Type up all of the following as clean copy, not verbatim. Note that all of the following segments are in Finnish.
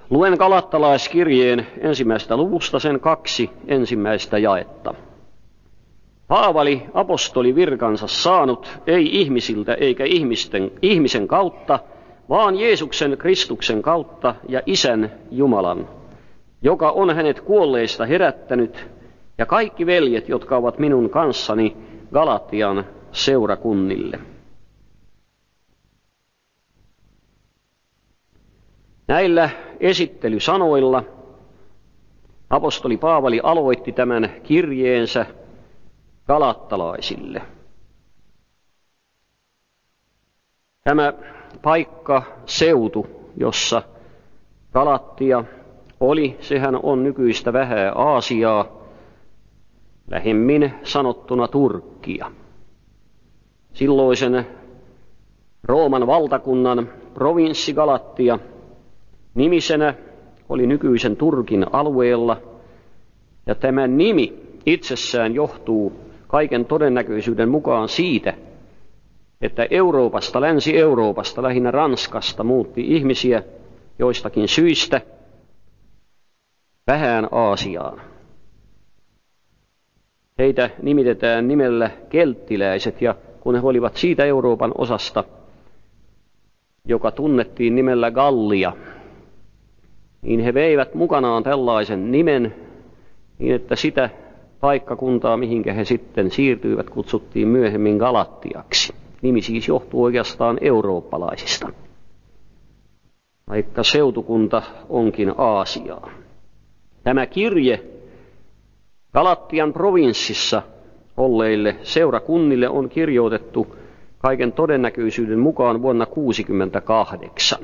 Luen Galattalaiskirjeen 1. luvusta sen 2 ensimmäistä jaetta. Paavali, apostoli virkansa saanut, ei ihmisiltä eikä ihmisen kautta, vaan Jeesuksen Kristuksen kautta ja Isän Jumalan, joka on hänet kuolleista herättänyt, ja kaikki veljet, jotka ovat minun kanssani Galatian seurakunnille. Näillä esittelysanoilla apostoli Paavali aloitti tämän kirjeensä galattalaisille. Tämä paikka, seutu, jossa Galattia oli, sehän on nykyistä Vähää Aasiaa, lähemmin sanottuna Turkkia. Silloisen Rooman valtakunnan provinssi Galattia nimisenä oli nykyisen Turkin alueella, ja tämä nimi itsessään johtuu kaiken todennäköisyyden mukaan siitä, että Euroopasta, Länsi-Euroopasta, lähinnä Ranskasta muutti ihmisiä joistakin syistä Vähään Aasiaan. Heitä nimitetään nimellä kelttiläiset, ja kun he olivat siitä Euroopan osasta, joka tunnettiin nimellä Gallia, niin he veivät mukanaan tällaisen nimen, niin että sitä paikkakuntaa, mihinkä he sitten siirtyivät, kutsuttiin myöhemmin Galattiaksi. Nimi siis johtuu oikeastaan eurooppalaisista, vaikka seutukunta onkin Aasiaa. Tämä kirje Galattian provinssissa olleille seurakunnille on kirjoitettu kaiken todennäköisyyden mukaan vuonna 1968.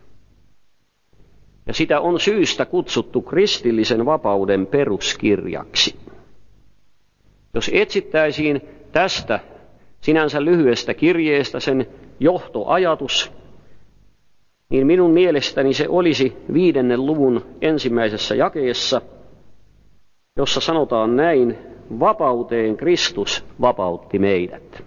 Ja sitä on syystä kutsuttu kristillisen vapauden peruskirjaksi. Jos etsittäisiin tästä sinänsä lyhyestä kirjeestä sen johtoajatus, niin minun mielestäni se olisi 5. luvun 1. jakeessa, jossa sanotaan näin: vapauteen Kristus vapautti meidät.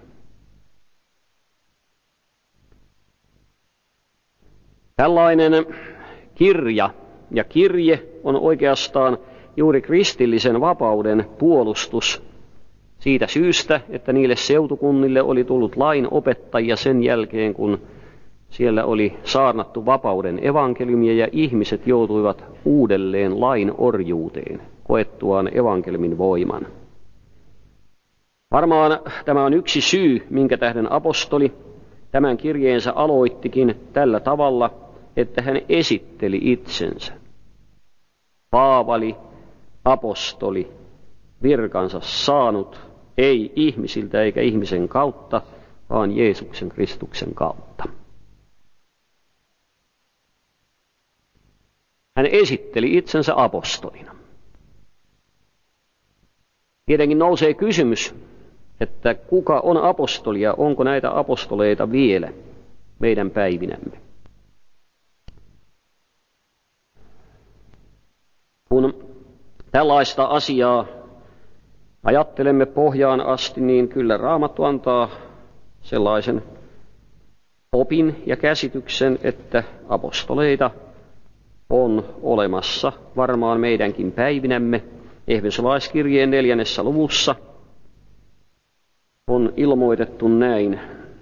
Tällainen kirja ja kirje on oikeastaan juuri kristillisen vapauden puolustus siitä syystä, että niille seutukunnille oli tullut lain opettajia sen jälkeen, kun siellä oli saarnattu vapauden evankeliumia ja ihmiset joutuivat uudelleen lain orjuuteen koettuaan evankeliumin voiman. Varmaan tämä on yksi syy, minkä tähden apostoli tämän kirjeensä aloittikin tällä tavalla, että hän esitteli itsensä. Paavali, apostoli, virkansa saanut, ei ihmisiltä eikä ihmisen kautta, vaan Jeesuksen Kristuksen kautta. Hän esitteli itsensä apostolina. Tietenkin nousee kysymys, että kuka on apostoli ja onko näitä apostoleita vielä meidän päivinämme. Kun tällaista asiaa ajattelemme pohjaan asti, niin kyllä Raamattu antaa sellaisen opin ja käsityksen, että apostoleita on olemassa varmaan meidänkin päivinämme. Efesolaiskirjeen 4. luvussa on ilmoitettu näin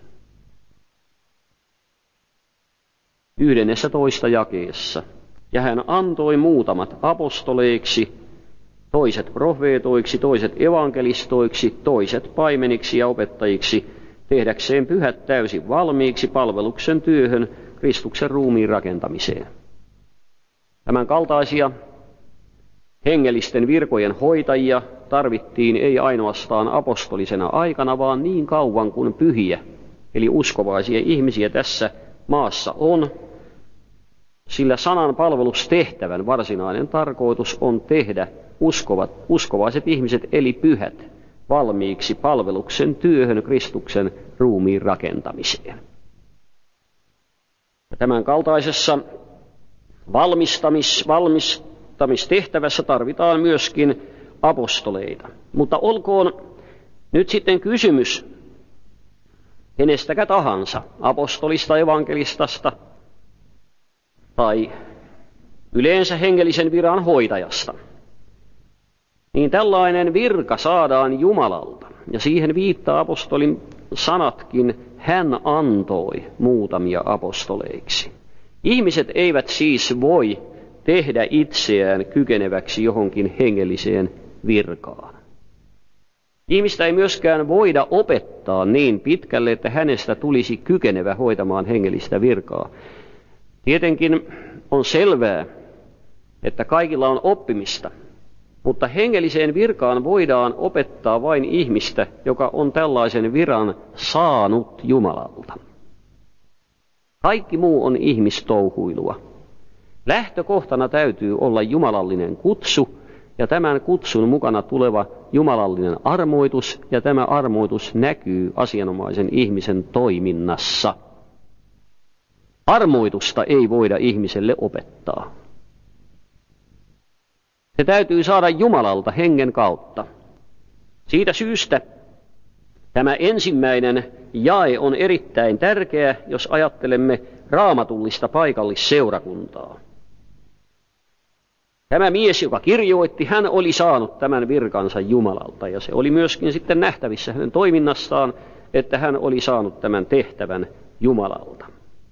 11. jakeessa. Ja hän antoi muutamat apostoleiksi, toiset profeetoiksi, toiset evankelistoiksi, toiset paimeniksi ja opettajiksi, tehdäkseen pyhät täysin valmiiksi palveluksen työhön Kristuksen ruumiin rakentamiseen. Tämän kaltaisia hengellisten virkojen hoitajia tarvittiin ei ainoastaan apostolisena aikana, vaan niin kauan kuin pyhiä, eli uskovaisia ihmisiä tässä maassa on, sillä sanan palvelustehtävän varsinainen tarkoitus on tehdä uskovaiset ihmiset, eli pyhät, valmiiksi palveluksen työhön Kristuksen ruumiin rakentamiseen. Ja tämän kaltaisessa valmistamistehtävässä tarvitaan myöskin apostoleita. Mutta olkoon nyt sitten kysymys kenestäkä tahansa, apostolista, evankelistasta tai yleensä hengellisen viran hoitajasta, niin tällainen virka saadaan Jumalalta. Ja siihen viittaa apostolin sanatkin, hän antoi muutamia apostoleiksi. Ihmiset eivät siis voi tehdä itseään kykeneväksi johonkin hengelliseen virkaan. Ihmistä ei myöskään voida opettaa niin pitkälle, että hänestä tulisi kykenevä hoitamaan hengellistä virkaa. Tietenkin on selvää, että kaikilla on oppimista, mutta hengelliseen virkaan voidaan opettaa vain ihmistä, joka on tällaisen viran saanut Jumalalta. Kaikki muu on ihmistouhuilua. Lähtökohtana täytyy olla jumalallinen kutsu ja tämän kutsun mukana tuleva jumalallinen armoitus, ja tämä armoitus näkyy asianomaisen ihmisen toiminnassa. Armoitusta ei voida ihmiselle opettaa. Se täytyy saada Jumalalta hengen kautta. Siitä syystä tämä ensimmäinen jae on erittäin tärkeä, jos ajattelemme raamatullista paikallisseurakuntaa. Tämä mies, joka kirjoitti, hän oli saanut tämän virkansa Jumalalta, ja se oli myöskin sitten nähtävissä hänen toiminnassaan, että hän oli saanut tämän tehtävän Jumalalta.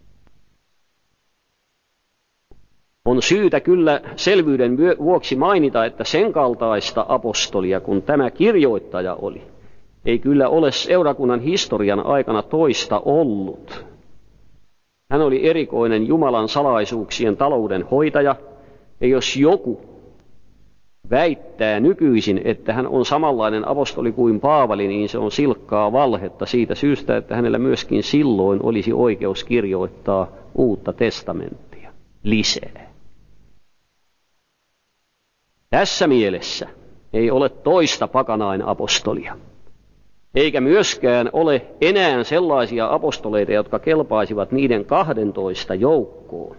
On syytä kyllä selvyyden vuoksi mainita, että sen kaltaista apostolia, kun tämä kirjoittaja oli, ei kyllä ole seurakunnan historian aikana toista ollut. Hän oli erikoinen Jumalan salaisuuksien talouden hoitaja, ja jos joku väittää nykyisin, että hän on samanlainen apostoli kuin Paavali, niin se on silkkaa valhetta siitä syystä, että hänellä myöskin silloin olisi oikeus kirjoittaa Uutta testamenttia lisää. Tässä mielessä ei ole toista pakanain apostolia, eikä myöskään ole enää sellaisia apostoleita, jotka kelpaisivat niiden 12 joukkoon.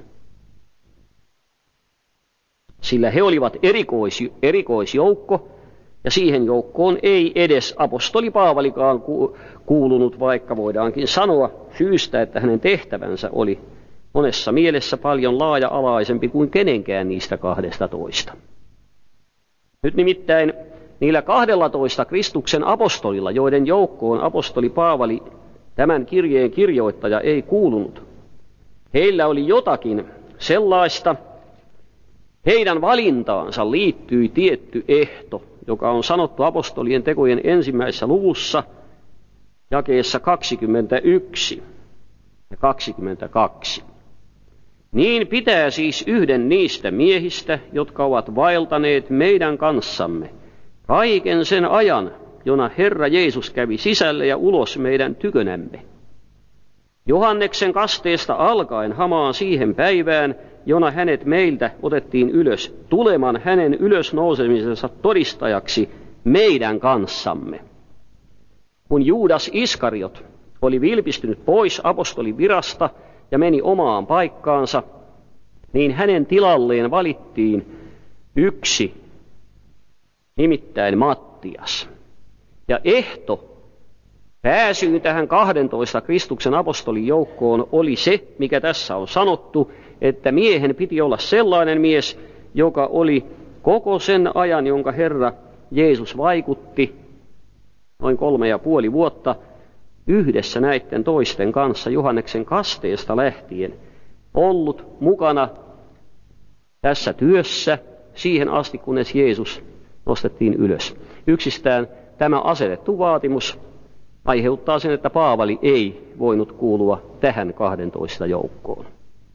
Sillä he olivat erikoisjoukko, ja siihen joukkoon ei edes apostoli Paavalikaan kuulunut, vaikka voidaankin sanoa syystä, että hänen tehtävänsä oli monessa mielessä paljon laaja-alaisempi kuin kenenkään niistä 12. Nyt nimittäin niillä 12 Kristuksen apostolilla, joiden joukkoon apostoli Paavali, tämän kirjeen kirjoittaja, ei kuulunut, heillä oli jotakin sellaista. Heidän valintaansa liittyi tietty ehto, joka on sanottu apostolien tekojen 1. luvussa, jakeessa 21 ja 22. Niin pitää siis yhden niistä miehistä, jotka ovat vaeltaneet meidän kanssamme, kaiken sen ajan, jona Herra Jeesus kävi sisälle ja ulos meidän tykönämme. Johanneksen kasteesta alkaen hamaan siihen päivään, jona hänet meiltä otettiin ylös, tuleman hänen ylösnousemisensa todistajaksi meidän kanssamme. Kun Juudas Iskariot oli vilpistynyt pois apostolin virasta ja meni omaan paikkaansa, niin hänen tilalleen valittiin yksi, nimittäin Mattias. Ja ehto pääsyyn tähän 12 Kristuksen apostolin joukkoon oli se, mikä tässä on sanottu, että miehen piti olla sellainen mies, joka oli koko sen ajan, jonka Herra Jeesus vaikutti, noin 3,5 vuotta, yhdessä näiden toisten kanssa Johanneksen kasteesta lähtien, ollut mukana tässä työssä siihen asti, kunnes Jeesus nostettiin ylös. Yksistään tämä asetettu vaatimus aiheuttaa sen, että Paavali ei voinut kuulua tähän 12 joukkoon.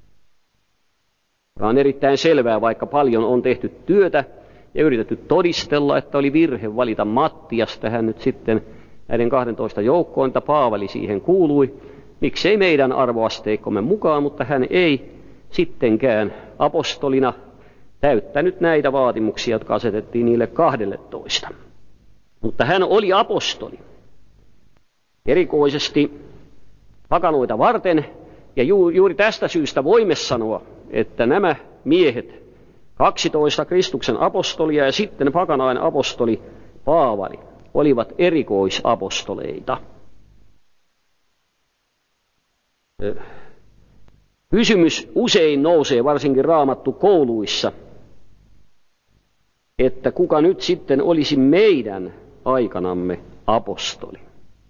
Tämä on erittäin selvää, vaikka paljon on tehty työtä ja yritetty todistella, että oli virhe valita Mattias tähän nyt sitten näiden 12 joukkoon, että Paavali siihen kuului. Miksei meidän arvoasteikkomme mukaan, mutta hän ei sittenkään apostolina täyttänyt näitä vaatimuksia, jotka asetettiin niille 12. Mutta hän oli apostoli erikoisesti pakanoita varten, ja juuri tästä syystä voimme sanoa, että nämä miehet, 12 Kristuksen apostolia ja sitten pakanain apostoli Paavali, olivat erikoisapostoleita. Kysymys usein nousee, varsinkin raamattukouluissa, että kuka nyt sitten olisi meidän aikanamme apostoli.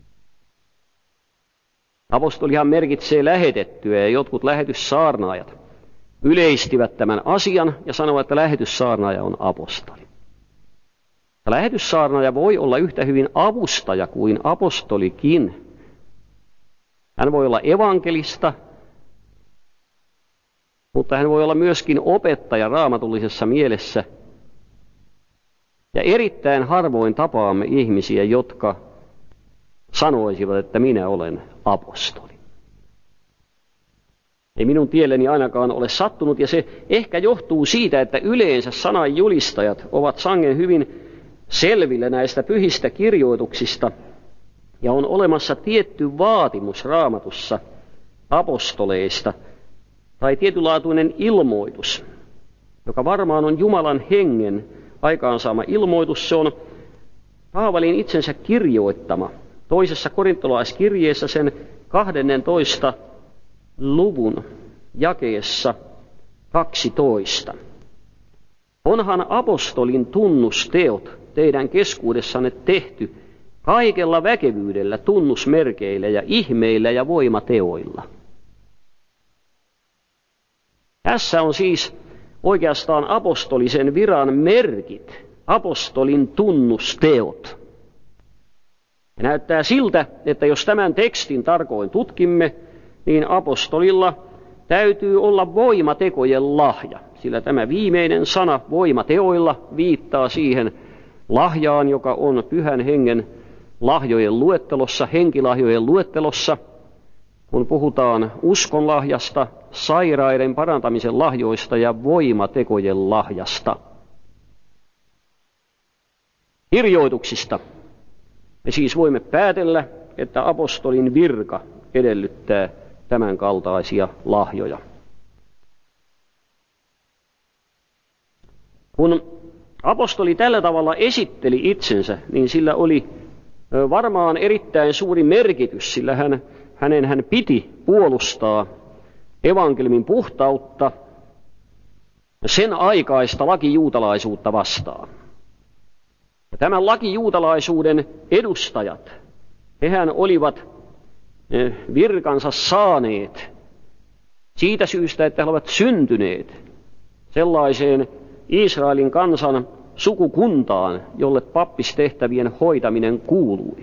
Apostolihan merkitsee lähetettyä, ja jotkut lähetyssaarnaajat yleistivät tämän asian ja sanoivat, että lähetyssaarnaaja on apostoli. Ja lähetyssaarnaaja voi olla yhtä hyvin avustaja kuin apostolikin. Hän voi olla evankelista, mutta hän voi olla myöskin opettaja raamatullisessa mielessä. Ja erittäin harvoin tapaamme ihmisiä, jotka sanoisivat, että minä olen apostoli. Ei minun tielleni ainakaan ole sattunut, ja se ehkä johtuu siitä, että yleensä sananjulistajat ovat sangen hyvin selville näistä pyhistä kirjoituksista, ja on olemassa tietty vaatimus Raamatussa apostoleista, tai tietynlaatuinen ilmoitus, joka varmaan on Jumalan hengen aikaansaama ilmoitus. Se on Paavalin itsensä kirjoittama toisessa korintolaiskirjeessä sen 12. luvun jakeessa 12. Onhan apostolin tunnusteot teidän keskuudessanne tehty kaikella väkevyydellä, tunnusmerkeillä ja ihmeillä ja voimateoilla. Tässä on siis oikeastaan apostolisen viran merkit, apostolin tunnusteot. Ja näyttää siltä, että jos tämän tekstin tarkoin tutkimme, niin apostolilla täytyy olla voimatekojen lahja, sillä tämä viimeinen sana voimateoilla viittaa siihen lahjaan, joka on Pyhän Hengen lahjojen luettelossa, henkilahjojen luettelossa, kun puhutaan uskonlahjasta, sairaiden parantamisen lahjoista ja voimatekojen lahjasta. Kirjoituksista me siis voimme päätellä, että apostolin virka edellyttää tämän kaltaisia lahjoja. Kun apostoli tällä tavalla esitteli itsensä, niin sillä oli varmaan erittäin suuri merkitys, sillä hän piti puolustaa evankeliumin puhtautta sen aikaista lakijuutalaisuutta vastaan. Ja tämän lakijuutalaisuuden edustajat, hehän olivat virkansa saaneet siitä syystä, että he ovat syntyneet sellaiseen Israelin kansan sukukuntaan, jolle pappistehtävien hoitaminen kuului.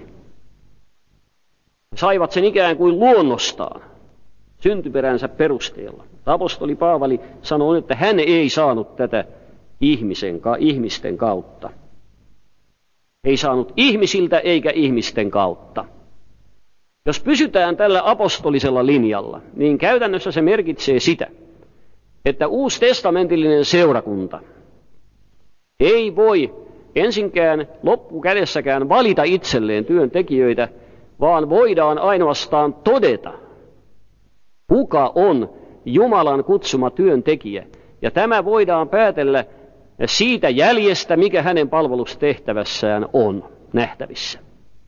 He saivat sen ikään kuin luonnostaan, syntyperänsä perusteella. Apostoli Paavali sanoi, että hän ei saanut tätä ihmisten kautta. Ei saanut ihmisiltä eikä ihmisten kautta. Jos pysytään tällä apostolisella linjalla, niin käytännössä se merkitsee sitä, että uustestamentillinen seurakunta ei voi ensinkään loppukädessäkään valita itselleen työntekijöitä, vaan voidaan ainoastaan todeta, kuka on Jumalan kutsuma työntekijä. Ja tämä voidaan päätellä siitä jäljestä, mikä hänen palvelustehtävässään on nähtävissä.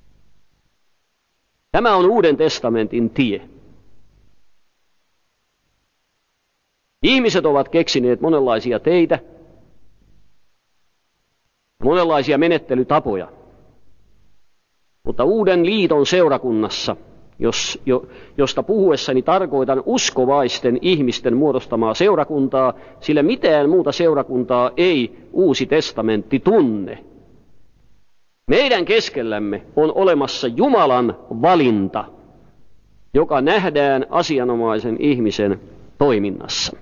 Tämä on Uuden testamentin tie. Ihmiset ovat keksineet monenlaisia teitä, monenlaisia menettelytapoja, mutta Uuden liiton seurakunnassa, josta puhuessani tarkoitan uskovaisten ihmisten muodostamaa seurakuntaa, sillä mitään muuta seurakuntaa ei Uusi testamentti tunne. Meidän keskellämme on olemassa Jumalan valinta, joka nähdään asianomaisen ihmisen toiminnassa.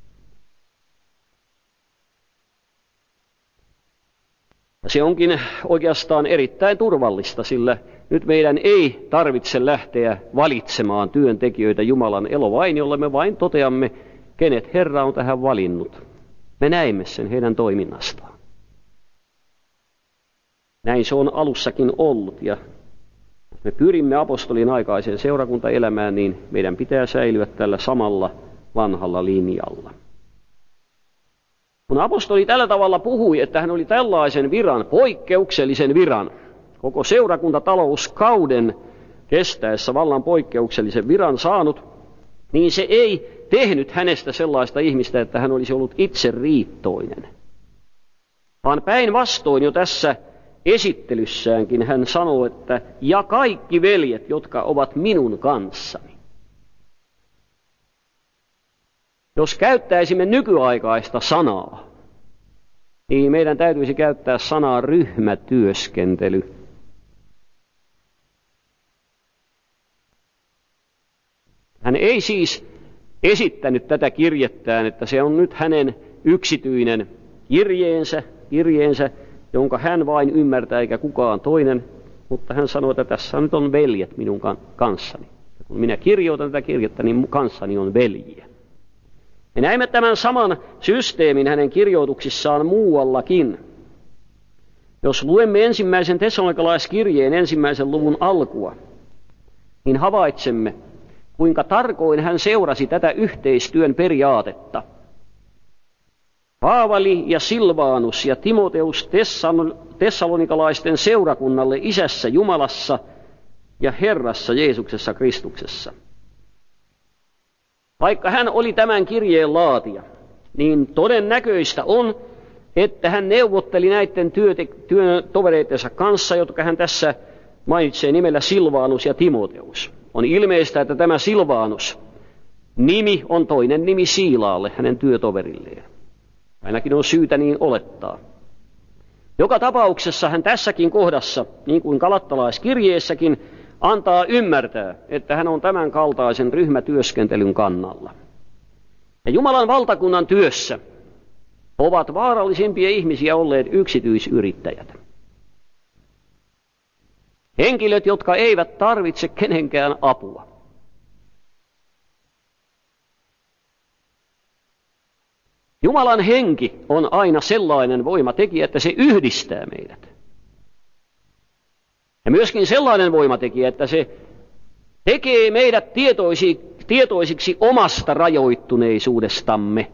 Se onkin oikeastaan erittäin turvallista, sillä nyt meidän ei tarvitse lähteä valitsemaan työntekijöitä Jumalan elovainiolle, me vain toteamme, kenet Herra on tähän valinnut. Me näemme sen heidän toiminnastaan. Näin se on alussakin ollut, ja jos me pyrimme apostolin aikaiseen seurakuntaelämään, niin meidän pitää säilyä tällä samalla vanhalla linjalla. Kun apostoli tällä tavalla puhui, että hän oli tällaisen viran, poikkeuksellisen viran, koko seurakuntatalouskauden kestäessä vallan poikkeuksellisen viran saanut, niin se ei tehnyt hänestä sellaista ihmistä, että hän olisi ollut itse riittoinen. Vaan päinvastoin jo tässä esittelyssäänkin hän sanoo, että ja kaikki veljet, jotka ovat minun kanssani. Jos käyttäisimme nykyaikaista sanaa, niin meidän täytyisi käyttää sanaa ryhmätyöskentely. Hän ei siis esittänyt tätä kirjettään, että se on nyt hänen yksityinen kirjeensä, jonka hän vain ymmärtää eikä kukaan toinen, mutta hän sanoi, että tässä nyt on veljet minun kanssani. Ja kun minä kirjoitan tätä kirjettä, niin kanssani on veljiä. Me näemme tämän saman systeemin hänen kirjoituksissaan muuallakin. Jos luemme ensimmäisen tessalonikalaiskirjeen 1. luvun alkua, niin havaitsemme, kuinka tarkoin hän seurasi tätä yhteistyön periaatetta. Paavali ja Silvanus ja Timoteus tessalonikalaisten seurakunnalle Isässä Jumalassa ja Herrassa Jeesuksessa Kristuksessa. Vaikka hän oli tämän kirjeen laatija, niin todennäköistä on, että hän neuvotteli näiden työtovereittensa kanssa, jotka hän tässä mainitsee nimellä Silvanus ja Timoteus. On ilmeistä, että tämä Silvanus nimi on toinen nimi Siilaalle, hänen työtoverilleen. Ainakin on syytä niin olettaa. Joka tapauksessa hän tässäkin kohdassa, niin kuin galattalaiskirjeessäkin, antaa ymmärtää, että hän on tämän kaltaisen ryhmätyöskentelyn kannalla. Ja Jumalan valtakunnan työssä ovat vaarallisimpia ihmisiä olleet yksityisyrittäjät. Henkilöt, jotka eivät tarvitse kenenkään apua. Jumalan henki on aina sellainen voimatekijä, että se yhdistää meidät. Ja myöskin sellainen voimatekijä, että se tekee meidät tietoisiksi omasta rajoittuneisuudestamme.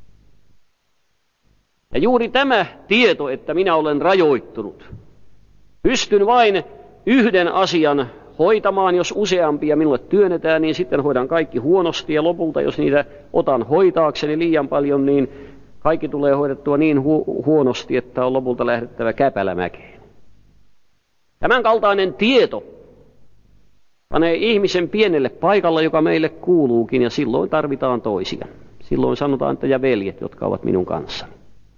Ja juuri tämä tieto, että minä olen rajoittunut, pystyn vain yhden asian hoitamaan, jos useampia minulle työnnetään, niin sitten hoidan kaikki huonosti, ja lopulta, jos niitä otan hoitaakseni liian paljon, niin kaikki tulee hoidettua niin huonosti, että on lopulta lähdettävä käpälämäkeen. Tämän kaltainen tieto panee ihmisen pienelle paikalle, joka meille kuuluukin, ja silloin tarvitaan toisia. Silloin sanotaan, että ja veljet, jotka ovat minun kanssani.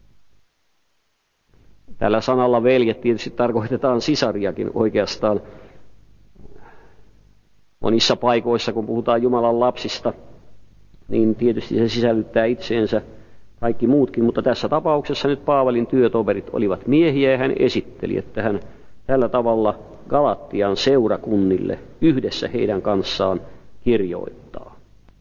Tällä sanalla veljet tietysti tarkoitetaan sisariakin oikeastaan. Monissa paikoissa, kun puhutaan Jumalan lapsista, niin tietysti se sisällyttää itseensä kaikki muutkin, mutta tässä tapauksessa nyt Paavalin työtoverit olivat miehiä, ja hän esitteli, että hän tällä tavalla Galattian seurakunnille yhdessä heidän kanssaan kirjoittaa.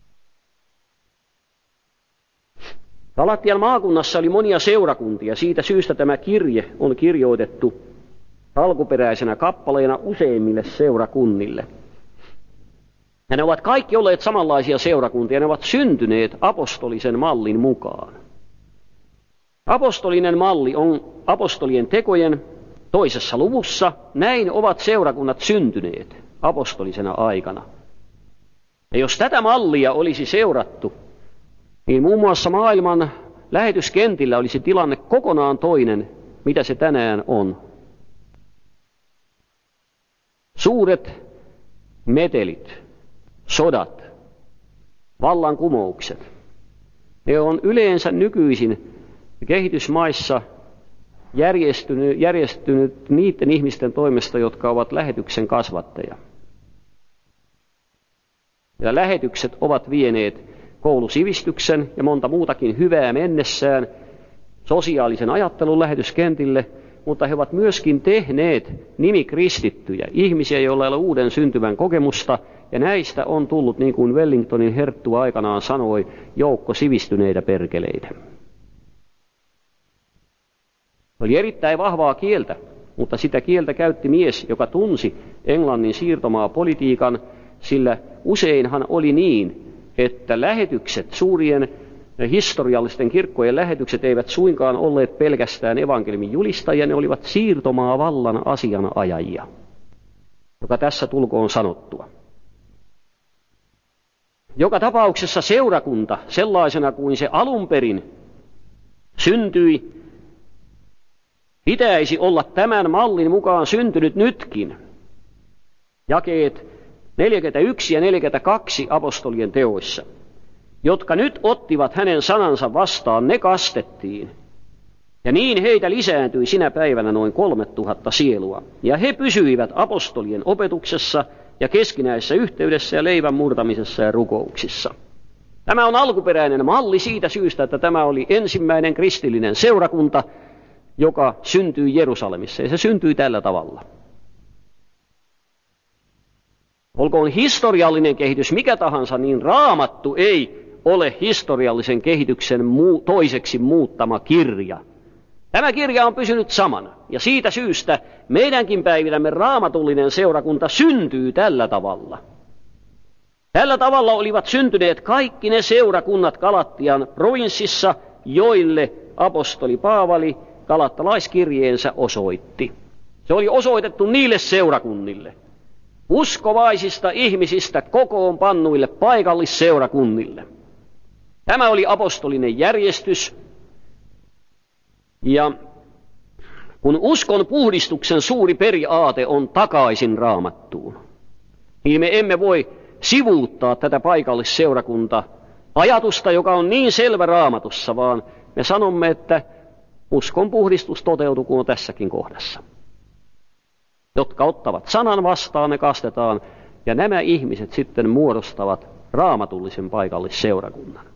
Galattian maakunnassa oli monia seurakuntia, siitä syystä tämä kirje on kirjoitettu alkuperäisenä kappaleena useimmille seurakunnille. Ja ne ovat kaikki olleet samanlaisia seurakuntia, ne ovat syntyneet apostolisen mallin mukaan. Apostolinen malli on apostolien tekojen 2. luvussa, näin ovat seurakunnat syntyneet apostolisena aikana. Ja jos tätä mallia olisi seurattu, niin muun muassa maailman lähetyskentillä olisi tilanne kokonaan toinen, mitä se tänään on. Suuret metelit, sodat, vallankumoukset, ne on yleensä nykyisin kehitysmaissa järjestynyt niiden ihmisten toimesta, jotka ovat lähetyksen kasvattajia. Ja lähetykset ovat vieneet koulusivistyksen ja monta muutakin hyvää mennessään sosiaalisen ajattelun lähetyskentille, mutta he ovat myöskin tehneet nimikristittyjä, ihmisiä, joilla ei ole uuden syntymän kokemusta, ja näistä on tullut, niin kuin Wellingtonin herttua aikanaan sanoi, joukko sivistyneitä perkeleitä. Oli erittäin vahvaa kieltä, mutta sitä kieltä käytti mies, joka tunsi Englannin siirtomaapolitiikan, sillä useinhan oli niin, että lähetykset, suurien historiallisten kirkkojen lähetykset eivät suinkaan olleet pelkästään evankeliumin julistajia, ne olivat siirtomaavallan asianajajia, joka tässä tulkoon sanottua. joka tapauksessa seurakunta sellaisena kuin se alun perin syntyi, pitäisi olla tämän mallin mukaan syntynyt nytkin. Jakeet 41 ja 42 apostolien teoissa, jotka nyt ottivat hänen sanansa vastaan, ne kastettiin. Ja niin heitä lisääntyi sinä päivänä noin 3000 sielua. Ja he pysyivät apostolien opetuksessa ja keskinäisessä yhteydessä ja leivän murtamisessa ja rukouksissa. Tämä on alkuperäinen malli siitä syystä, että tämä oli ensimmäinen kristillinen seurakunta, joka syntyi Jerusalemissa. Ja se syntyi tällä tavalla. Olkoon historiallinen kehitys mikä tahansa, niin Raamattu ei ole historiallisen kehityksen toiseksi muuttama kirja. Tämä kirja on pysynyt samana, ja siitä syystä meidänkin päivillämme raamatullinen seurakunta syntyy tällä tavalla. Tällä tavalla olivat syntyneet kaikki ne seurakunnat Galattian provinssissa, joille apostoli Paavali galattalaiskirjeensä osoitti. Se oli osoitettu niille seurakunnille, uskovaisista ihmisistä kokoonpannuille paikallisseurakunnille. Tämä oli apostolinen järjestys. Ja kun uskon puhdistuksen suuri periaate on takaisin Raamattuun, niin me emme voi sivuuttaa tätä paikallisseurakunta-ajatusta, joka on niin selvä Raamatussa, vaan me sanomme, että uskon puhdistus toteutuu tässäkin kohdassa. Jotka ottavat sanan vastaan, ne kastetaan, ja nämä ihmiset sitten muodostavat raamatullisen paikallisseurakunnan.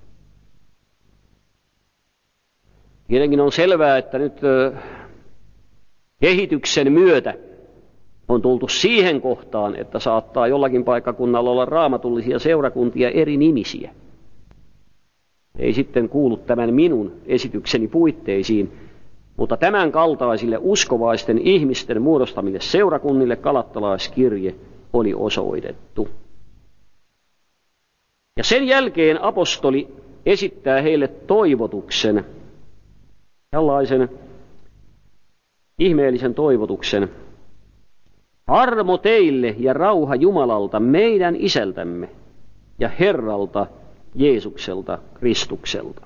Tietenkin on selvää, että nyt kehityksen myötä on tultu siihen kohtaan, että saattaa jollakin paikkakunnalla olla raamatullisia seurakuntia eri nimisiä. Ei sitten kuulu tämän minun esitykseni puitteisiin, mutta tämän kaltaisille uskovaisten ihmisten muodostamille seurakunnille galattalaiskirje oli osoitettu. Ja sen jälkeen apostoli esittää heille toivotuksen, tällaisen ihmeellisen toivotuksen. Armo teille ja rauha Jumalalta, meidän Isältämme ja Herralta Jeesukselta Kristukselta.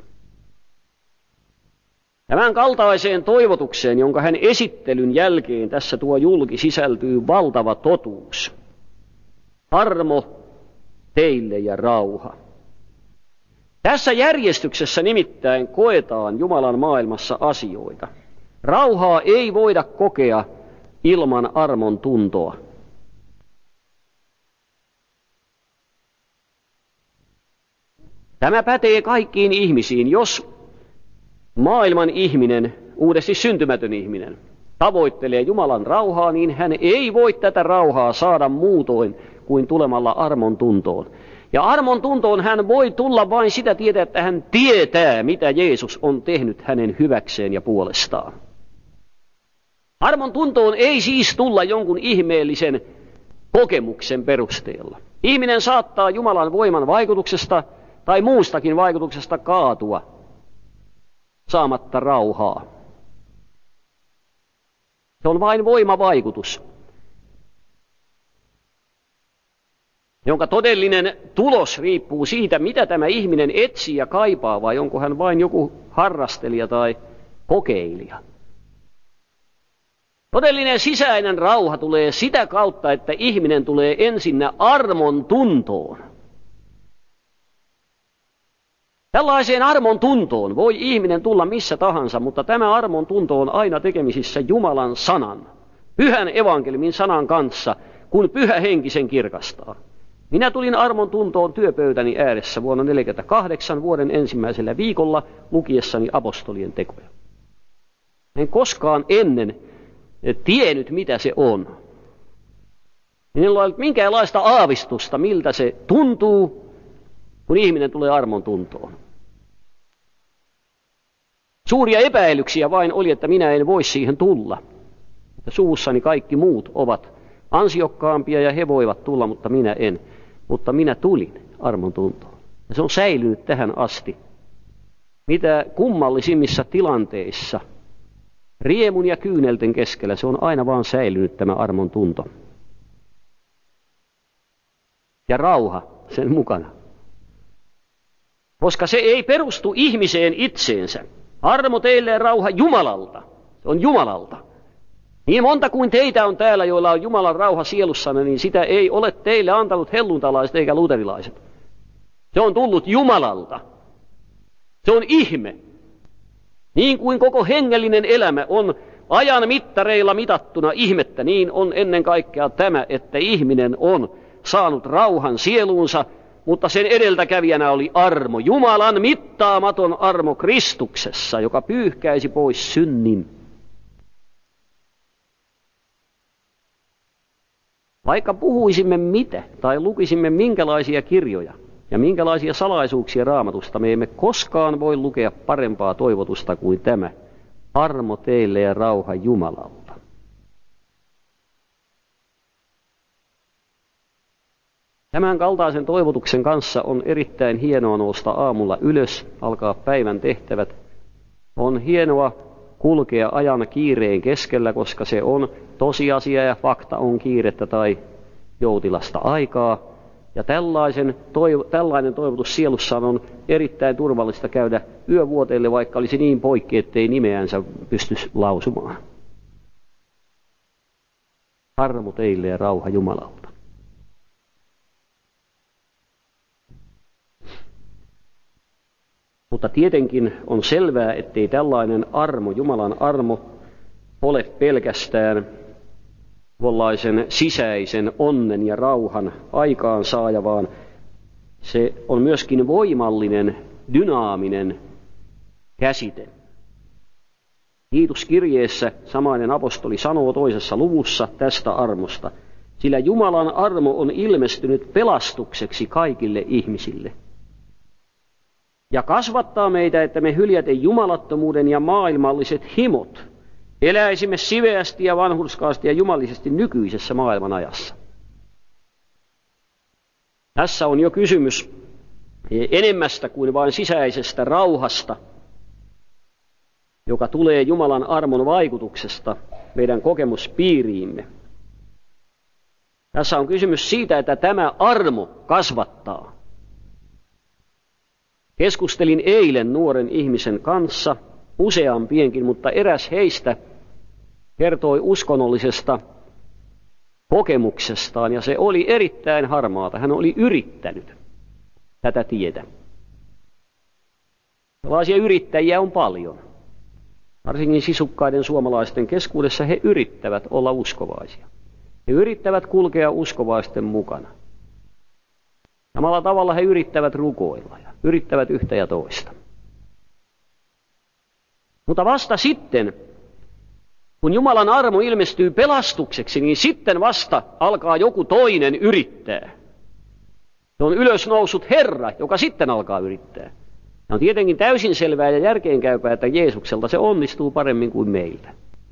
Tämän kaltaiseen toivotukseen, jonka hän esittelyn jälkeen tässä tuo julki, sisältyy valtava totuus. Armo teille ja rauha. Tässä järjestyksessä nimittäin koetaan Jumalan maailmassa asioita. Rauhaa ei voida kokea ilman armon tuntoa. Tämä pätee kaikkiin ihmisiin. Jos maailman ihminen, uudesti syntymätön ihminen, tavoittelee Jumalan rauhaa, niin hän ei voi tätä rauhaa saada muutoin kuin tulemalla armon tuntoon. Ja armon tuntoon hän voi tulla vain sitä tietää, että hän tietää, mitä Jeesus on tehnyt hänen hyväkseen ja puolestaan. Armon tuntoon ei siis tulla jonkun ihmeellisen kokemuksen perusteella. Ihminen saattaa Jumalan voiman vaikutuksesta tai muustakin vaikutuksesta kaatua saamatta rauhaa. Se on vain voimavaikutus, jonka todellinen tulos riippuu siitä, mitä tämä ihminen etsii ja kaipaa, vai onko hän vain joku harrastelija tai kokeilija. Todellinen sisäinen rauha tulee sitä kautta, että ihminen tulee ensinnä armon tuntoon. Tällaiseen armon tuntoon voi ihminen tulla missä tahansa, mutta tämä armon tunto on aina tekemisissä Jumalan sanan, pyhän evankeliumin sanan kanssa, kun pyhä henki sen kirkastaa. Minä tulin armon tuntoon työpöytäni ääressä vuonna 1948 vuoden ensimmäisellä viikolla lukiessani apostolien tekoja. En koskaan ennen tiennyt, mitä se on. Minulla ei ollut minkäänlaista aavistusta, miltä se tuntuu, kun ihminen tulee armon tuntoon. Suuria epäilyksiä vain oli, että minä en voi siihen tulla. Että suvussani kaikki muut ovat ansiokkaampia ja he voivat tulla, mutta minä en. Mutta minä tulin armon tuntoon. Ja se on säilynyt tähän asti. Mitä kummallisimmissa tilanteissa, riemun ja kyynelten keskellä, se on aina vaan säilynyt tämä armon tunto. Ja rauha sen mukana. koska se ei perustu ihmiseen itseensä. Armo teille ja rauha Jumalalta. Se on Jumalalta. Niin monta kuin teitä on täällä, joilla on Jumalan rauha sielussanne, niin sitä ei ole teille antanut helluntalaiset eikä luterilaiset. Se on tullut Jumalalta. Se on ihme. Niin kuin koko hengellinen elämä on ajan mittareilla mitattuna ihmettä, niin on ennen kaikkea tämä, että ihminen on saanut rauhan sieluunsa, mutta sen edeltäkävijänä oli armo. Jumalan mittaamaton armo Kristuksessa, joka pyyhkäisi pois synnin. Vaikka puhuisimme mitä tai lukisimme minkälaisia kirjoja ja minkälaisia salaisuuksia Raamatusta, me emme koskaan voi lukea parempaa toivotusta kuin tämä. Armo teille ja rauha Jumalalta. Tämän kaltaisen toivotuksen kanssa on erittäin hienoa nousta aamulla ylös, alkaa päivän tehtävät. On hienoa kulkea ajan kiireen keskellä, koska se on tosiasia ja fakta on kiirettä tai joutilasta aikaa. Ja tällainen toivotus sielussaan on erittäin turvallista käydä yövuoteille, vaikka olisi niin poikki, ettei nimeänsä pysty lausumaan. Armo teille ja rauha Jumalalta. Mutta tietenkin on selvää, ettei tällainen armo, Jumalan armo, ole pelkästään tuollaisen sisäisen onnen ja rauhan aikaansaaja, vaan se on myöskin voimallinen, dynaaminen käsite. Tiituskirjeessä samainen apostoli sanoo toisessa luvussa tästä armosta, sillä Jumalan armo on ilmestynyt pelastukseksi kaikille ihmisille. Ja kasvattaa meitä, että me hyljäten jumalattomuuden ja maailmalliset himot eläisimme siveästi ja vanhurskaasti ja jumalisesti nykyisessä maailman ajassa. Tässä on jo kysymys enemmästä kuin vain sisäisestä rauhasta, joka tulee Jumalan armon vaikutuksesta meidän kokemuspiiriimme. Tässä on kysymys siitä, että tämä armo kasvattaa. Keskustelin eilen nuoren ihmisen kanssa, useampienkin, mutta eräs heistä kertoi uskonnollisesta kokemuksestaan, ja se oli erittäin harmaata. Hän oli yrittänyt tätä tietä. Tällaisia yrittäjiä on paljon. Varsinkin sisukkaiden suomalaisten keskuudessa he yrittävät olla uskovaisia. He yrittävät kulkea uskovaisten mukana. Samalla tavalla he yrittävät rukoilla ja yrittävät yhtä ja toista. Mutta vasta sitten, kun Jumalan armo ilmestyy pelastukseksi, niin sitten vasta alkaa joku toinen yrittää. Se on ylösnousut Herra, joka sitten alkaa yrittää. Ja on tietenkin täysin selvää ja järkeenkäypää, että Jeesukselta se onnistuu paremmin kuin meiltä.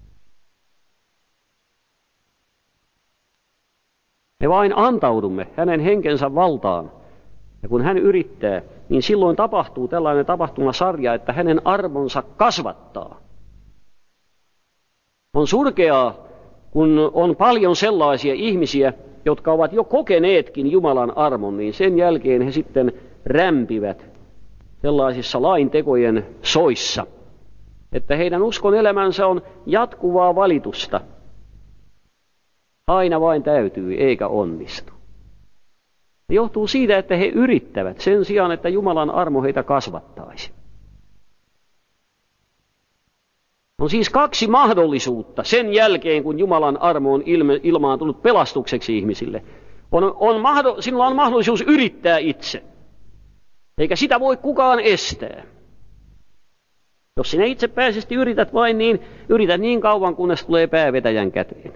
Me vain antaudumme hänen henkensä valtaan. Ja kun hän yrittää, niin silloin tapahtuu tällainen tapahtumasarja, että hänen armonsa kasvattaa. On surkeaa, kun on paljon sellaisia ihmisiä, jotka ovat jo kokeneetkin Jumalan armon, niin sen jälkeen he sitten rämpivät sellaisissa laintekojen soissa, että heidän uskon elämänsä on jatkuvaa valitusta. Aina vain täytyy, eikä onnistu. Se johtuu siitä, että he yrittävät sen sijaan, että Jumalan armo heitä kasvattaisi. On siis kaksi mahdollisuutta sen jälkeen, kun Jumalan armo on ilmaantunut pelastukseksi ihmisille. Sinulla on mahdollisuus yrittää itse, eikä sitä voi kukaan estää. Jos sinä itse pääisesti yrität vain, niin yrität niin kauan, kunnes tulee päävetäjän käteen.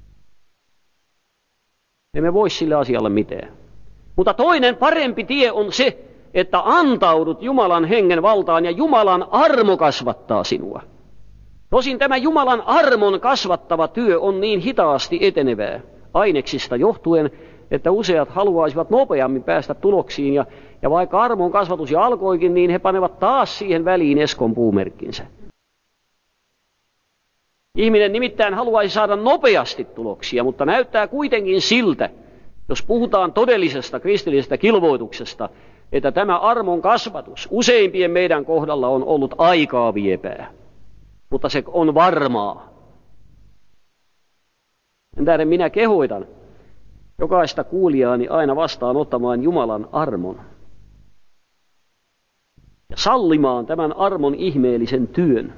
Emme voi sille asialle mitään. Mutta toinen parempi tie on se, että antaudut Jumalan hengen valtaan ja Jumalan armo kasvattaa sinua. Tosin tämä Jumalan armon kasvattava työ on niin hitaasti etenevää aineksista johtuen, että useat haluaisivat nopeammin päästä tuloksiin ja vaikka armon kasvatus jo alkoikin, niin he panevat taas siihen väliin eskon puumerkkinsä. Ihminen nimittäin haluaisi saada nopeasti tuloksia, mutta näyttää kuitenkin siltä, jos puhutaan todellisesta kristillisestä kilvoituksesta, että tämä armon kasvatus useimpien meidän kohdalla on ollut aikaa viepää, mutta se on varmaa. Sen tähden minä kehoitan jokaista kuulijaani aina vastaanottamaan Jumalan armon ja sallimaan tämän armon ihmeellisen työn.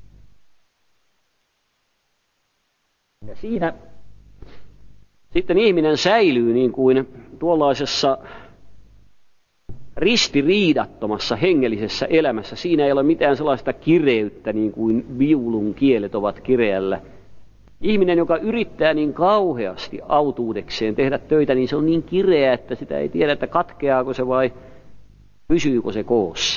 Ja siinä sitten ihminen säilyy niin kuin tuollaisessa ristiriidattomassa hengellisessä elämässä. Siinä ei ole mitään sellaista kireyttä niin kuin viulun kielet ovat kireällä. Ihminen, joka yrittää niin kauheasti autuudekseen tehdä töitä, niin se on niin kireä, että sitä ei tiedä, että katkeaako se vai pysyykö se koossa.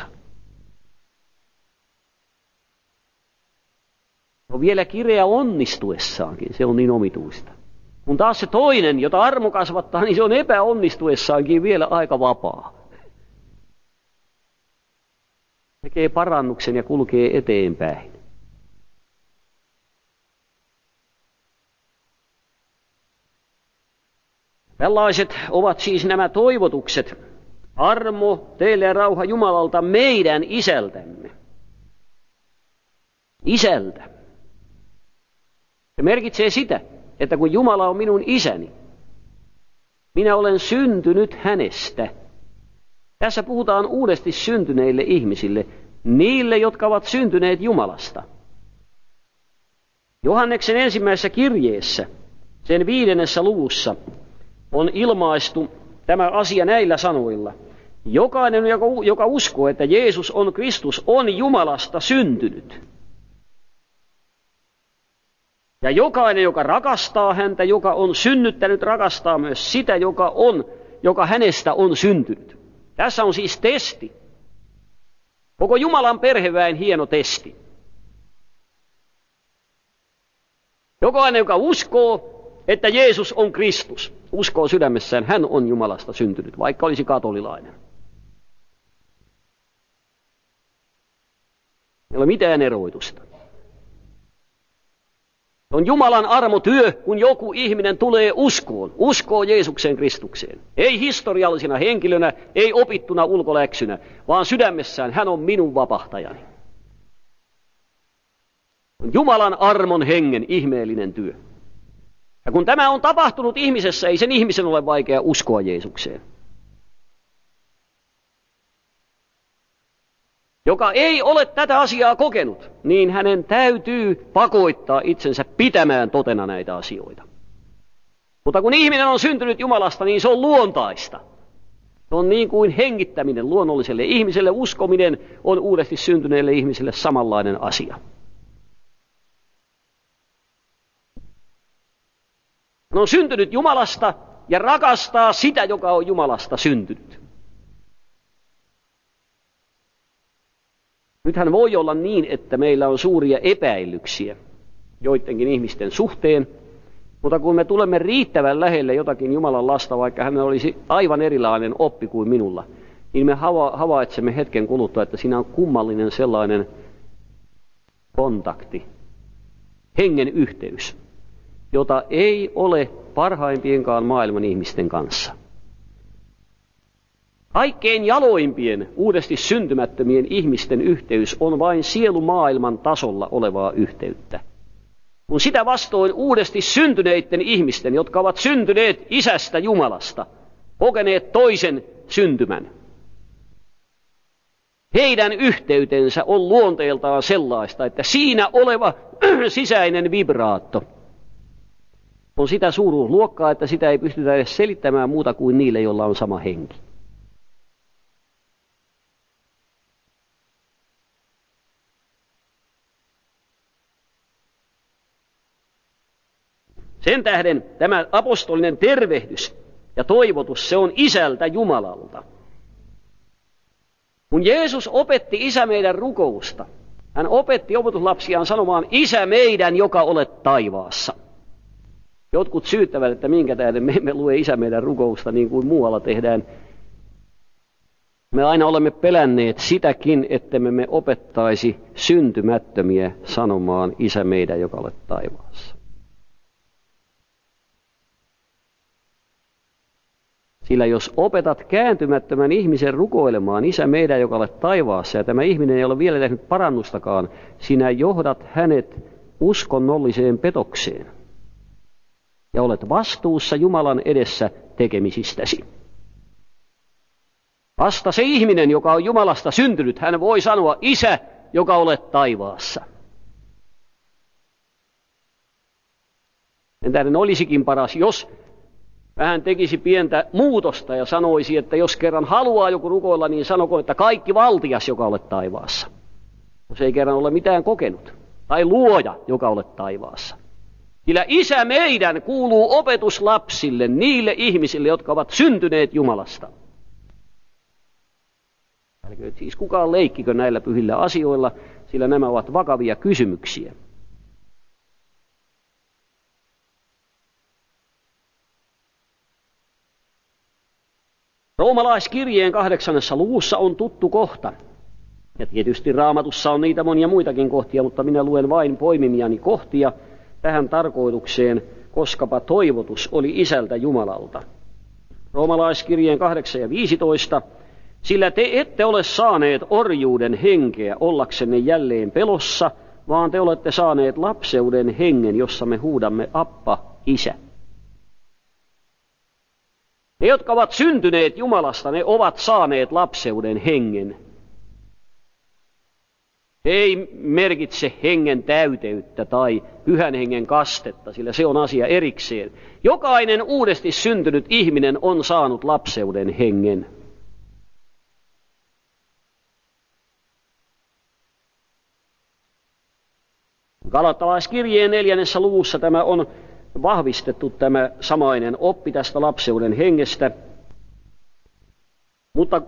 On vielä kireä onnistuessaankin, se on niin omituista. Kun taas se toinen, jota armo kasvattaa, niin se on epäonnistuessaankin vielä aika vapaa. Tekee parannuksen ja kulkee eteenpäin. Tällaiset ovat siis nämä toivotukset. Armo teille ja rauha Jumalalta meidän isältämme. Isältä. Se merkitsee sitä, että kun Jumala on minun isäni, minä olen syntynyt hänestä. Tässä puhutaan uudesti syntyneille ihmisille, niille, jotka ovat syntyneet Jumalasta. Johanneksen ensimmäisessä kirjeessä, sen 5. luvussa, on ilmaistu tämä asia näillä sanoilla. Jokainen, joka uskoo, että Jeesus on Kristus, on Jumalasta syntynyt. Ja jokainen, joka rakastaa häntä, joka on synnyttänyt, rakastaa myös sitä, joka hänestä on syntynyt. Tässä on siis testi. Koko Jumalan perheväen hieno testi. Jokainen, joka uskoo, että Jeesus on Kristus, uskoo sydämessään, hän on Jumalasta syntynyt, vaikka olisi katolilainen. Ei ole mitään eroitusta. On Jumalan armotyö, kun joku ihminen tulee uskoon, uskoo Jeesukseen Kristukseen. Ei historiallisena henkilönä, ei opittuna ulkoläksynä, vaan sydämessään hän on minun vapahtajani. On Jumalan armon hengen ihmeellinen työ. Ja kun tämä on tapahtunut ihmisessä, ei sen ihmisen ole vaikea uskoa Jeesukseen. Joka ei ole tätä asiaa kokenut, niin hänen täytyy pakoittaa itsensä pitämään totena näitä asioita. Mutta kun ihminen on syntynyt Jumalasta, niin se on luontaista. Se on niin kuin hengittäminen luonnolliselle ihmiselle, uskominen on uudesti syntyneelle ihmiselle samanlainen asia. Hän on syntynyt Jumalasta ja rakastaa sitä, joka on Jumalasta syntynyt. Nythän voi olla niin, että meillä on suuria epäilyksiä joidenkin ihmisten suhteen, mutta kun me tulemme riittävän lähelle jotakin Jumalan lasta, vaikka hänellä olisi aivan erilainen oppi kuin minulla, niin me havaitsemme hetken kuluttua, että siinä on kummallinen sellainen kontakti, hengen yhteys, jota ei ole parhaimpienkaan maailman ihmisten kanssa. Kaikkein jaloimpien, uudesti syntymättömien ihmisten yhteys on vain sielumaailman tasolla olevaa yhteyttä. Kun sitä vastoin uudesti syntyneiden ihmisten, jotka ovat syntyneet isästä Jumalasta, kokeneet toisen syntymän, heidän yhteytensä on luonteeltaan sellaista, että siinä oleva sisäinen vibraatto on sitä suuruusluokkaa, että sitä ei pystytä edes selittämään muuta kuin niille, joilla on sama henki. Sen tähden tämä apostolinen tervehdys ja toivotus, se on isältä Jumalalta. Kun Jeesus opetti isä meidän rukousta, hän opetti opetuslapsiaan sanomaan, isä meidän, joka olet taivaassa. Jotkut syyttävät, että minkä tähden me emme lue isä meidän rukousta niin kuin muualla tehdään. Me aina olemme pelänneet sitäkin, ettemme me opettaisi syntymättömiä sanomaan isä meidän, joka olet taivaassa. Sillä jos opetat kääntymättömän ihmisen rukoilemaan, Isä meidän, joka olet taivaassa, ja tämä ihminen ei ole vielä tehnyt parannustakaan, sinä johdat hänet uskonnolliseen petokseen. Ja olet vastuussa Jumalan edessä tekemisistäsi. Vasta se ihminen, joka on Jumalasta syntynyt, hän voi sanoa, Isä, joka olet taivaassa. Sen tähden olisikin paras, jos vähän tekisi pientä muutosta ja sanoisi, että jos kerran haluaa joku rukoilla, niin sanoko, että kaikki valtias, joka olet taivaassa. Jos ei kerran ole mitään kokenut. Tai luoja, joka olet taivaassa. Sillä Isä meidän kuuluu opetuslapsille, niille ihmisille, jotka ovat syntyneet Jumalasta. Älkää siis kukaan leikkikö näillä pyhillä asioilla, sillä nämä ovat vakavia kysymyksiä. Roomalaiskirjeen 8. luvussa on tuttu kohta. Ja tietysti Raamatussa on niitä monia muitakin kohtia, mutta minä luen vain poimimiani kohtia tähän tarkoitukseen, koskapa toivotus oli Isältä Jumalalta. Roomalaiskirjeen 8 ja 15. Sillä te ette ole saaneet orjuuden henkeä ollaksenne jälleen pelossa, vaan te olette saaneet lapseuden hengen, jossa me huudamme Appa, Isä. Ne, jotka ovat syntyneet Jumalasta, ne ovat saaneet lapseuden hengen. Ei merkitse hengen täyteyttä tai pyhän hengen kastetta, sillä se on asia erikseen. Jokainen uudesti syntynyt ihminen on saanut lapseuden hengen. Galatalaiskirjeen 4. luvussa tämä on vahvistettu, tämä samainen oppi tästä lapseuden hengestä. Mutta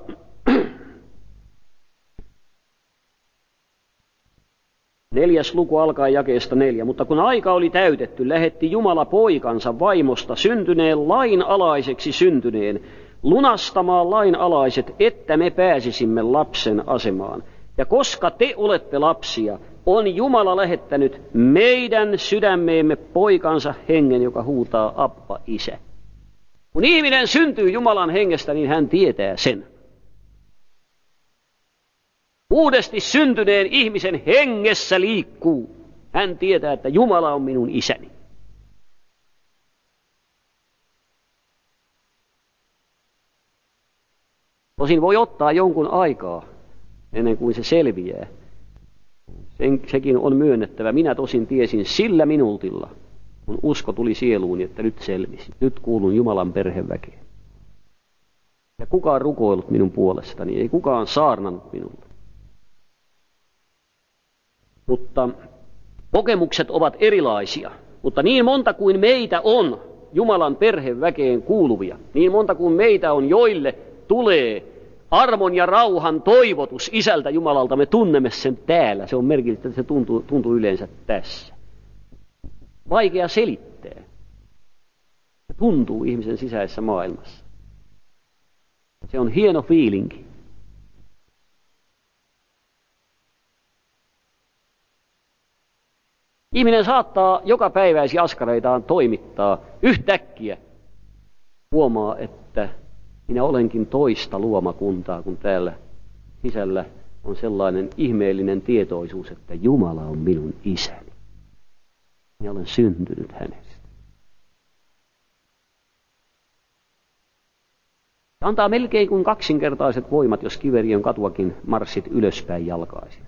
4. luku alkaa jakeesta 4. Mutta kun aika oli täytetty, lähetti Jumala poikansa vaimosta syntyneen lainalaiseksi syntyneen, lunastamaan lainalaiset, että me pääsisimme lapsen asemaan. Ja koska te olette lapsia, on Jumala lähettänyt meidän sydämeemme poikansa hengen, joka huutaa Appa, Isä. Kun ihminen syntyy Jumalan hengestä, niin hän tietää sen. Uudesti syntyneen ihmisen hengessä liikkuu. Hän tietää, että Jumala on minun isäni. Tosin voi ottaa jonkun aikaa ennen kuin se selviää. Sekin on myönnettävä. Minä tosin tiesin sillä minuutilla, kun usko tuli sieluuni, että nyt selvisi. Nyt kuulun Jumalan perheväkeen. Ja kukaan rukoillut minun puolestani, ei kukaan saarnannut minulle. Mutta kokemukset ovat erilaisia. Mutta niin monta kuin meitä on Jumalan perheväkeen kuuluvia, niin monta kuin meitä on, joille tulee armon ja rauhan toivotus Isältä Jumalalta, me tunnemme sen täällä. Se on merkillistä, että se tuntuu yleensä tässä. Vaikea selittää. Se tuntuu ihmisen sisäisessä maailmassa. Se on hieno fiilinki. Ihminen saattaa joka päiväisi askareitaan toimittaa yhtäkkiä. Huomaa, että minä olenkin toista luomakuntaa, kun täällä sisällä on sellainen ihmeellinen tietoisuus, että Jumala on minun isäni. Minä olen syntynyt hänestä. Se antaa melkein kuin kaksinkertaiset voimat, jos Kiveriön katuakin marssit ylöspäin jalkaisin.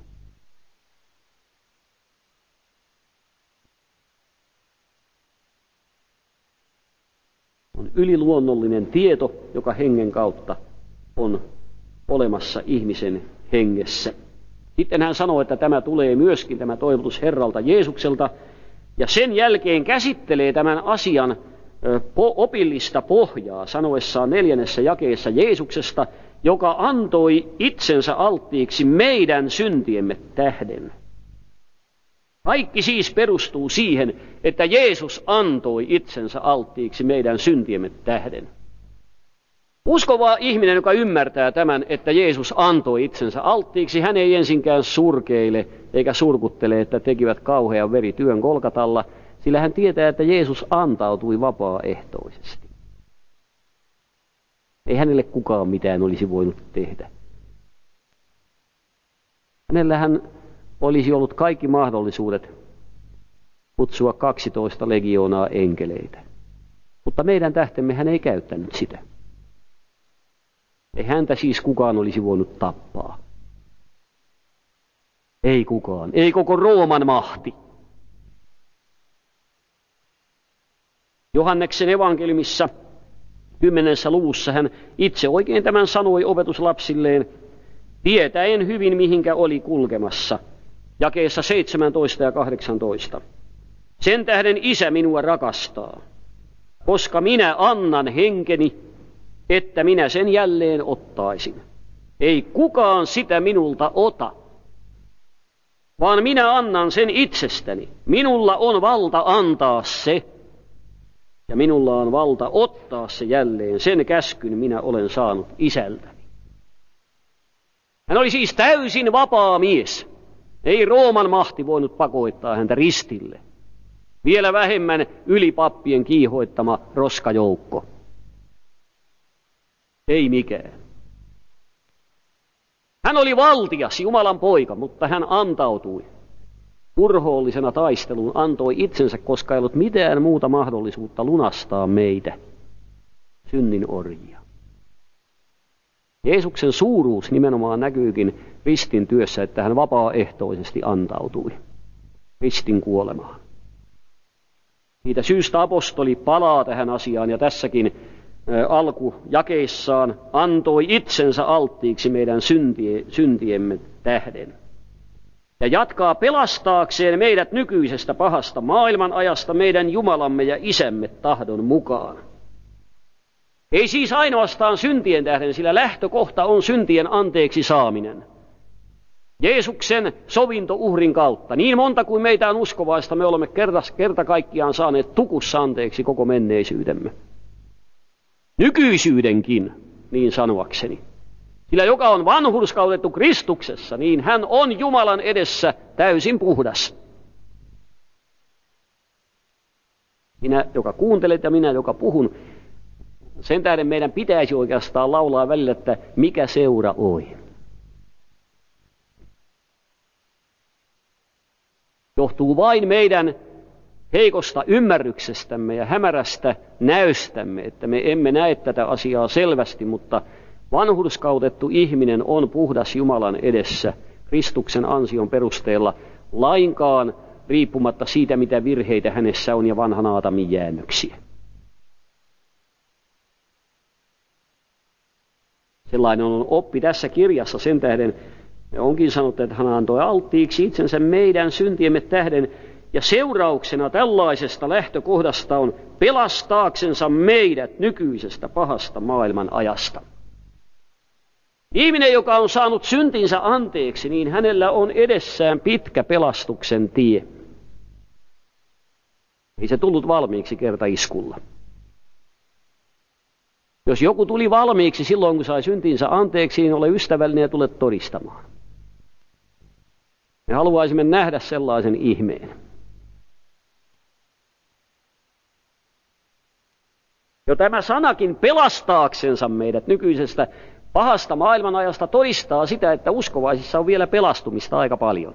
On yliluonnollinen tieto, joka hengen kautta on olemassa ihmisen hengessä. Sitten hän sanoo, että tämä tulee myöskin, tämä toivotus Herralta Jeesukselta, ja sen jälkeen käsittelee tämän asian opillista pohjaa sanoessaan 4. jakeessa Jeesuksesta, joka antoi itsensä alttiiksi meidän syntiemme tähden. Kaikki siis perustuu siihen, että Jeesus antoi itsensä alttiiksi meidän syntiemme tähden. Uskova ihminen, joka ymmärtää tämän, että Jeesus antoi itsensä alttiiksi, hän ei ensinkään surkeile eikä surkuttele, että tekivät kauhean verityön Golgatalla, sillä hän tietää, että Jeesus antautui vapaaehtoisesti. Ei hänelle kukaan mitään olisi voinut tehdä. Hänellähän olisi ollut kaikki mahdollisuudet kutsua 12 legioonaa enkeleitä. Mutta meidän tähtemme hän ei käyttänyt sitä. Ei häntä siis kukaan olisi voinut tappaa. Ei kukaan, ei koko Rooman mahti. Johanneksen evankeliumissa 10. luvussa hän itse oikein tämän sanoi opetuslapsilleen, tietäen hyvin mihinkä oli kulkemassa. Jakeessa 17 ja 18. Sen tähden Isä minua rakastaa, koska minä annan henkeni, että minä sen jälleen ottaisin. Ei kukaan sitä minulta ota, vaan minä annan sen itsestäni. Minulla on valta antaa se, ja minulla on valta ottaa se jälleen. Sen käskyn minä olen saanut Isältäni. Hän oli siis täysin vapaa mies. Ei Rooman mahti voinut pakottaa häntä ristille. Vielä vähemmän ylipappien kiihoittama roskajoukko. Ei mikään. Hän oli valtias, Jumalan poika, mutta hän antautui urhoollisena taisteluun, antoi itsensä, koska ei ollut mitään muuta mahdollisuutta lunastaa meitä, synnin orjia. Jeesuksen suuruus nimenomaan näkyykin ristin työssä, että hän vapaaehtoisesti antautui ristin kuolemaan. Siitä syystä apostoli palaa tähän asiaan ja tässäkin alkujakeissaan antoi itsensä alttiiksi meidän syntiemme tähden. Ja jatkaa pelastaakseen meidät nykyisestä pahasta maailmanajasta meidän Jumalamme ja Isämme tahdon mukaan. Ei siis ainoastaan syntien tähden, sillä lähtökohta on syntien anteeksi saaminen. Jeesuksen sovintouhrin kautta. Niin monta kuin meitä on uskovaista, me olemme kerta kaikkiaan saaneet tukussa anteeksi koko menneisyytemme. Nykyisyydenkin, niin sanoakseni. Sillä joka on vanhurskautettu Kristuksessa, niin hän on Jumalan edessä täysin puhdas. Minä, joka kuuntelet ja minä, joka puhun, sen tähden meidän pitäisi oikeastaan laulaa välillä, että mikä seura oi. Johtuu vain meidän heikosta ymmärryksestämme ja hämärästä näystämme, että me emme näe tätä asiaa selvästi, mutta vanhurskautettu ihminen on puhdas Jumalan edessä Kristuksen ansion perusteella lainkaan riippumatta siitä, mitä virheitä hänessä on ja vanhan Aatamin jäännöksiä. Sellainen on oppi tässä kirjassa, sen tähden onkin sanottu, että hän antoi alttiiksi itsensä meidän syntiemme tähden, ja seurauksena tällaisesta lähtökohdasta on pelastaaksensa meidät nykyisestä pahasta maailman ajasta. Ihminen, joka on saanut syntinsä anteeksi, niin hänellä on edessään pitkä pelastuksen tie. Ei se tullut valmiiksi kertaiskulla. Jos joku tuli valmiiksi silloin, kun sai syntinsä anteeksi, niin ole ystävällinen ja tule todistamaan. Me haluaisimme nähdä sellaisen ihmeen. Jo tämä sanakin pelastaaksensa meidät nykyisestä pahasta maailmanajasta todistaa sitä, että uskovaisissa on vielä pelastumista aika paljon.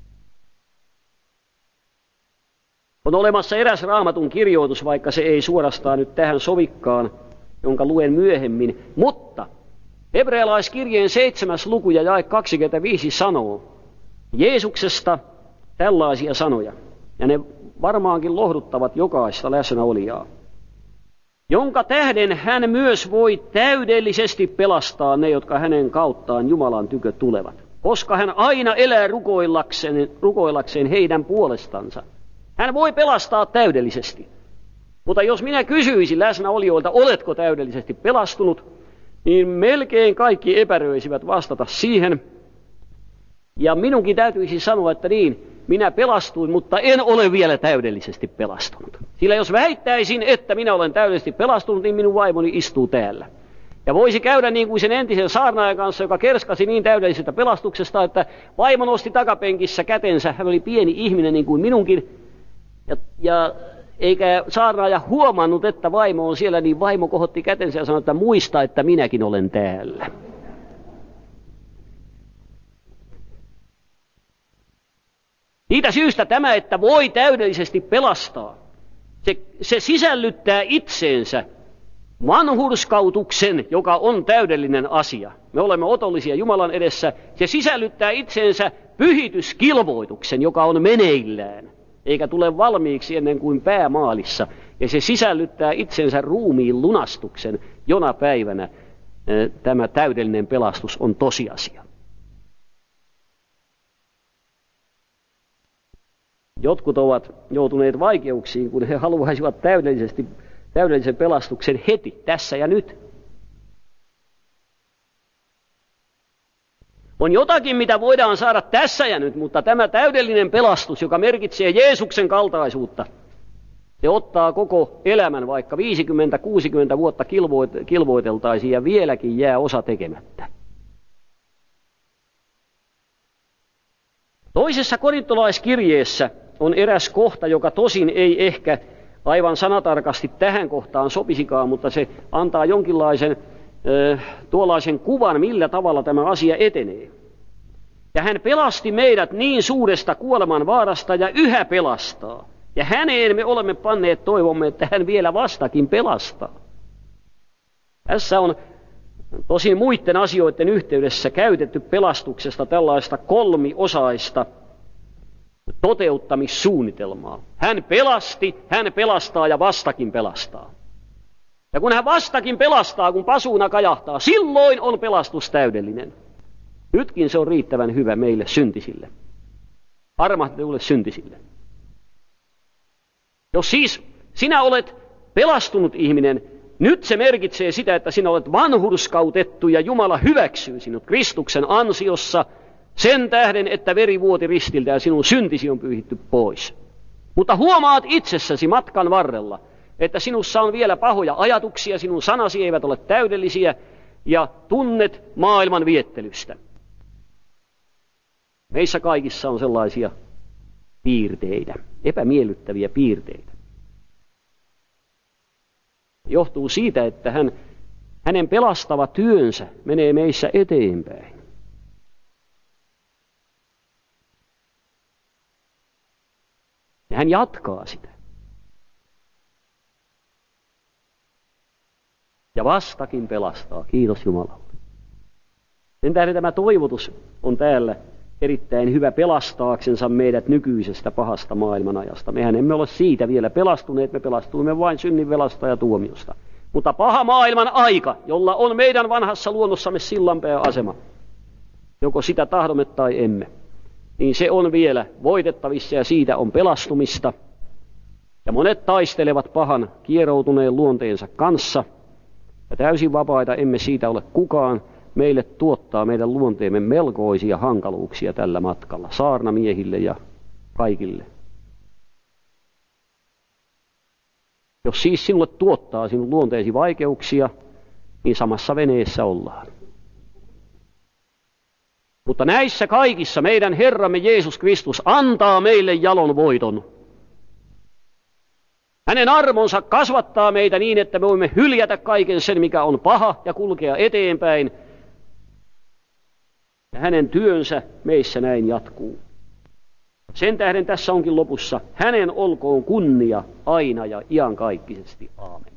On olemassa eräs Raamatun kirjoitus, vaikka se ei suorastaan nyt tähän sovikkaan, jonka luen myöhemmin, mutta Hebrealaiskirjeen 7. luku ja jae 25 sanoo Jeesuksesta tällaisia sanoja, ja ne varmaankin lohduttavat jokaista läsnäolijaa, jonka tähden hän myös voi täydellisesti pelastaa ne, jotka hänen kauttaan Jumalan tykö tulevat, koska hän aina elää rukoillakseen heidän puolestansa. Hän voi pelastaa täydellisesti. Mutta jos minä kysyisin läsnäolijoilta, oletko täydellisesti pelastunut, niin melkein kaikki epäröisivät vastata siihen. Ja minunkin täytyisi sanoa, että niin, minä pelastuin, mutta en ole vielä täydellisesti pelastunut. Sillä jos väittäisin, että minä olen täydellisesti pelastunut, niin minun vaimoni istuu täällä. Ja voisi käydä niin kuin sen entisen saarnaajan kanssa, joka kerskasi niin täydellisestä pelastuksesta, että vaimo nosti takapenkissä kätensä. Hän oli pieni ihminen niin kuin minunkin. Ja eikä saarnaaja huomannut, että vaimo on siellä, niin vaimo kohotti kätensä ja sanoi, että muista, että minäkin olen täällä. Siitä syystä tämä, että voi täydellisesti pelastaa, se sisällyttää itseensä vanhurskautuksen, joka on täydellinen asia. Me olemme otollisia Jumalan edessä. Se sisällyttää itseensä pyhityskilvoituksen, joka on meneillään, eikä tule valmiiksi ennen kuin päämaalissa. Ja se sisällyttää itsensä ruumiin lunastuksen, jona päivänä tämä täydellinen pelastus on tosiasia. Jotkut ovat joutuneet vaikeuksiin, kun he haluaisivat täydellisen pelastuksen heti, tässä ja nyt. On jotakin, mitä voidaan saada tässä ja nyt, mutta tämä täydellinen pelastus, joka merkitsee Jeesuksen kaltaisuutta, se ottaa koko elämän, vaikka 50-60 vuotta kilvoiteltaisiin ja vieläkin jää osa tekemättä. Toisessa korintolaiskirjeessä on eräs kohta, joka tosin ei ehkä aivan sanatarkasti tähän kohtaan sopisikaan, mutta se antaa jonkinlaisen tuollaisen kuvan, millä tavalla tämä asia etenee. Ja hän pelasti meidät niin suuresta kuoleman vaarasta ja yhä pelastaa. Ja häneen me olemme panneet toivomme, että hän vielä vastakin pelastaa. Tässä on tosin muiden asioiden yhteydessä käytetty pelastuksesta tällaista kolmiosaista toteuttamissuunnitelmaa. Hän pelasti, hän pelastaa ja vastakin pelastaa. Ja kun hän vastakin pelastaa, kun pasuuna kajahtaa, silloin on pelastus täydellinen. Nytkin se on riittävän hyvä meille syntisille. Armahdetuille syntisille. Jos siis sinä olet pelastunut ihminen, nyt se merkitsee sitä, että sinä olet vanhurskautettu ja Jumala hyväksyy sinut Kristuksen ansiossa sen tähden, että veri vuoti ristiltä ja sinun syntisi on pyyhitty pois. Mutta huomaat itsessäsi matkan varrella, että sinussa on vielä pahoja ajatuksia, sinun sanasi eivät ole täydellisiä ja tunnet maailman viettelystä. Meissä kaikissa on sellaisia piirteitä, epämiellyttäviä piirteitä. Johtuu siitä, että hänen pelastava työnsä menee meissä eteenpäin. Ja hän jatkaa sitä. Ja vastakin pelastaa, kiitos Jumalalle. Sen tähden tämä toivotus on täällä erittäin hyvä pelastaaksensa meidät nykyisestä pahasta maailmanajasta. Mehän emme ole siitä vielä pelastuneet, me pelastuimme vain synnin velasta ja tuomiosta. Mutta paha maailman aika, jolla on meidän vanhassa luonnossamme sillanpää asema, joko sitä tahdomme tai emme, niin se on vielä voitettavissa ja siitä on pelastumista. Ja monet taistelevat pahan kieroutuneen luonteensa kanssa, ja täysin vapaita emme siitä ole kukaan. Meille tuottaa meidän luonteemme melkoisia hankaluuksia tällä matkalla, saarnamiehille ja kaikille. Jos siis sinulle tuottaa sinun luonteesi vaikeuksia, niin samassa veneessä ollaan. Mutta näissä kaikissa meidän Herramme Jeesus Kristus antaa meille jalon voiton. Hänen armonsa kasvattaa meitä niin, että me voimme hyljätä kaiken sen, mikä on paha, ja kulkea eteenpäin. Ja hänen työnsä meissä näin jatkuu. Sen tähden tässä onkin lopussa, hänen olkoon kunnia aina ja iankaikkisesti. Aamen.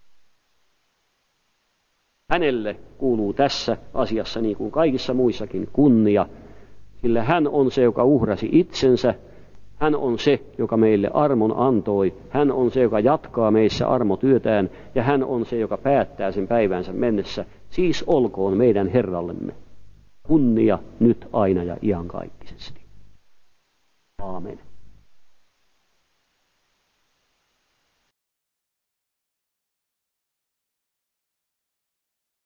Hänelle kuuluu tässä asiassa niin kuin kaikissa muissakin kunnia, sillä hän on se, joka uhrasi itsensä. Hän on se, joka meille armon antoi. Hän on se, joka jatkaa meissä armotyötään. Ja hän on se, joka päättää sen päivänsä mennessä. Siis olkoon meidän Herrallemme kunnia nyt aina ja iankaikkisesti. Aamen.